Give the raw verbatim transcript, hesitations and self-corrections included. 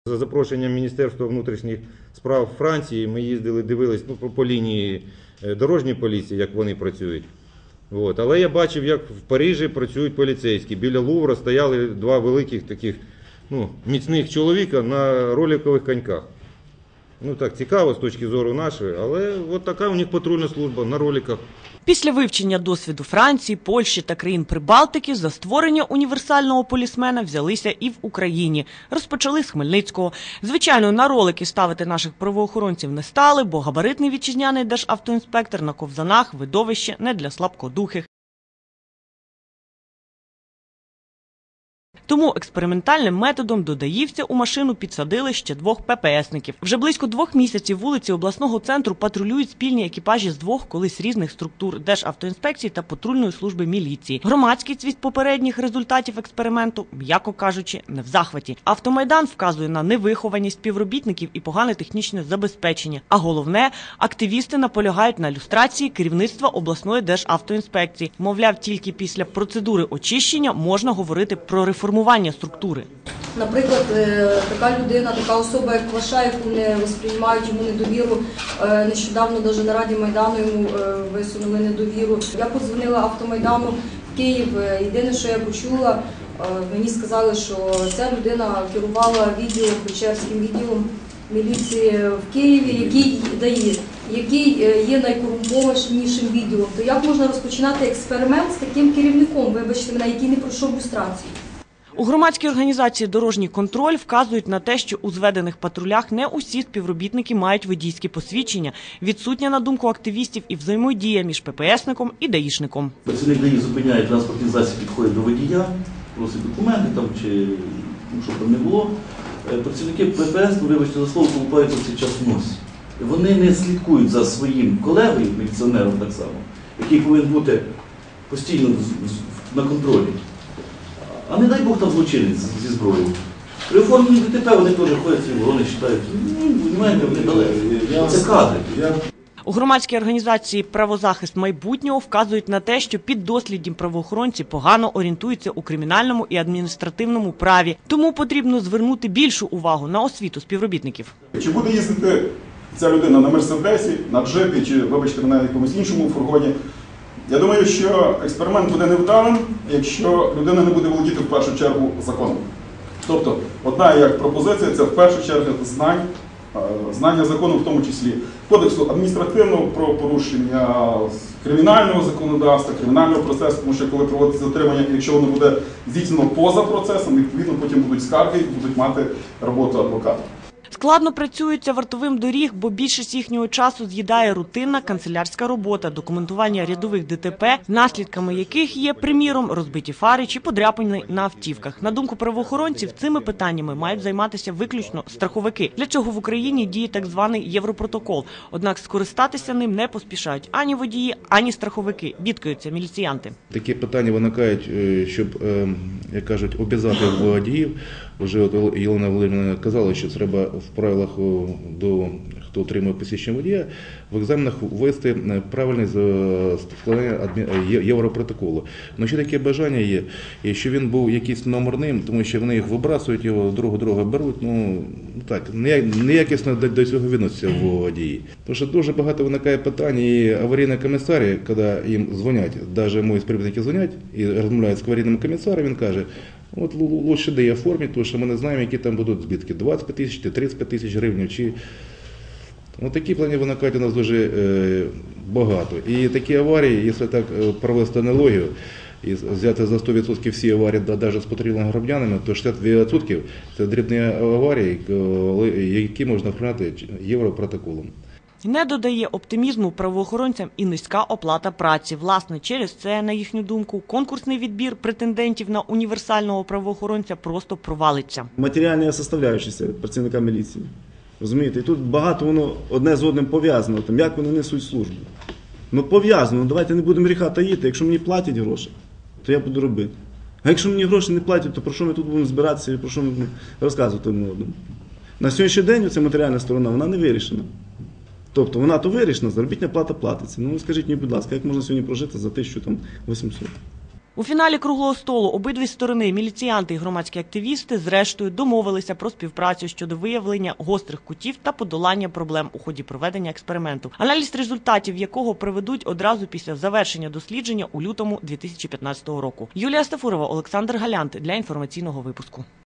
За запрошенням Міністерства внутрішніх справ Франції ми їздили, дивились ну, по лінії дорожньої поліції, як вони працюють. От. Але я бачив, як в Парижі працюють поліцейські. Біля Лувра стояли два великих таких ну, міцних чоловіка на роликових коньках. Ну так, цікаво з точки зору нашої, але от така у них патрульна служба на роликах. Після вивчення досвіду Франції, Польщі та країн Прибалтики за створення універсального полісмена взялися і в Україні. Розпочали з Хмельницького. Звичайно, на ролики ставити наших правоохоронців не стали, бо габаритний вітчизняний державтоінспектор на ковзанах – видовище не для слабкодухих. Тому експериментальним методом до даївця у машину підсадили ще двох пепеесників. Вже близько двох місяців вулиці обласного центру патрулюють спільні екіпажі з двох колись різних структур – Державтоінспекції та патрульної служби міліції. Громадськість від попередніх результатів експерименту, м'яко кажучи, не в захваті. Автомайдан вказує на невихованість співробітників і погане технічне забезпечення. А головне – активісти наполягають на люстрації керівництва обласної Державтоінспекції. Мовляв, тільки після процедури очищення можна говорити про реформування структури. Наприклад, така людина, така особа, як Кваша, яку не сприймають йому недовіру, нещодавно навіть на Раді Майдану йому висунули недовіру. Я подзвонила Автомайдану в Київ, єдине, що я почула, мені сказали, що ця людина керувала відділом, Печерським відділом міліції в Києві, який дає, який є найкорумпованішим відділом. То як можна розпочинати експеримент з таким керівником, вибачте мене, який не пройшов люстрацію? У громадській організації «Дорожній контроль» вказують на те, що у зведених патрулях не усі співробітники мають водійські посвідчення. Відсутня, на думку активістів, і взаємодія між ППСником і даїшником. Працівник ДАІ зупиняє транспортний засіб, підходить до водія, просить документи там, чи ну, що там не було. Працівники ППС, ну, вибачте за слово, колупаються в цей час в носі. Вони не слідкують за своїм колегою, міліціонером так само, який повинен бути постійно на контролі. А не дай Бог там злочинець зі зброєю. При оформленні ДТП вони теж ходять, вони читають. Ну, розумієте, вони далеко. Це кадри. У громадській організації «Правозахист майбутнього» вказують на те, що піддослідні правоохоронці погано орієнтуються у кримінальному і адміністративному праві. Тому потрібно звернути більшу увагу на освіту співробітників. Чи буде їздити ця людина на Мерседесі, на джипі, чи, вибачте мене, на якомусь іншому фургоні? Я думаю, що експеримент буде невдалим, якщо людина не буде володіти в першу чергу законом. Тобто, одна як пропозиція – це в першу чергу знань, знання закону, в тому числі кодексу адміністративного правопорушення, кримінального законодавства, кримінального процесу, тому що коли проводиться затримання, якщо воно буде здійснено поза процесом, відповідно потім будуть скарги і будуть мати роботу адвоката. Складно працюються вартовим доріг, бо більшість їхнього часу з'їдає рутинна канцелярська робота, документування рядових ДТП, наслідками яких є, приміром, розбиті фари чи подряпини на автівках. На думку правоохоронців, цими питаннями мають займатися виключно страховики. Для цього в Україні діє так званий Європротокол. Однак скористатися ним не поспішають ані водії, ані страховики, бідкаються міліціянти. Такі питання виникають, щоб, як кажуть, обов'язати водіїв. Вже от Єлена Володимирівна казала, що треба в правилах до хто отримує посвідчення водія, в екзаменах ввести правильне складання Європротоколу. Ну, ще таке бажання є, і що він був якийсь номерним, тому що вони їх вибрасують, його другу-друга беруть, ну так, неякісно до цього відносяться водії. Тому що дуже багато виникає питань, і аварійні комісарі, коли їм дзвонять, навіть мої співробітники дзвонять і розмовляють з аварійним комісаром, він каже: от лучше дає оформити, тому що ми не знаємо, які там будуть збитки, двадцять п'ять тисяч, тридцять п'ять тисяч гривень, чи... Ось такі плани виникають у нас дуже е, багато. І такі аварії, якщо так провести аналогію, і взяти за сто відсотків всі аварії, навіть з потерпілими громадянами, то шістдесят відсотків це дрібні аварії, які можна оформляти Європротоколом. Не додає оптимізму правоохоронцям і низька оплата праці. Власне, через це, на їхню думку, конкурсний відбір претендентів на універсального правоохоронця просто провалиться. Матеріальна составляюча працівника міліції. Розумієте, і тут багато воно одне з одним пов'язано, там, як вони несуть службу. Ну пов'язано, давайте не будемо гріха таїти, якщо мені платять гроші, то я буду робити. А якщо мені гроші не платять, то про що ми тут будемо збиратися і про що ми будемо розказувати одне одному. На сьогоднішній день ця матеріальна сторона, вона не вирішена. Тобто вона то вирішена, заробітна плата платиться. Ну скажіть мені, будь ласка, як можна сьогодні прожити за тисячу вісімсот? У фіналі круглого столу обидві сторони, міліціянти і громадські активісти, зрештою домовилися про співпрацю щодо виявлення гострих кутів та подолання проблем у ході проведення експерименту, аналіз результатів якого проведуть одразу після завершення дослідження у лютому дві тисячі п'ятнадцятого року. Юлія Стафурова, Олександр Галянт для інформаційного випуску.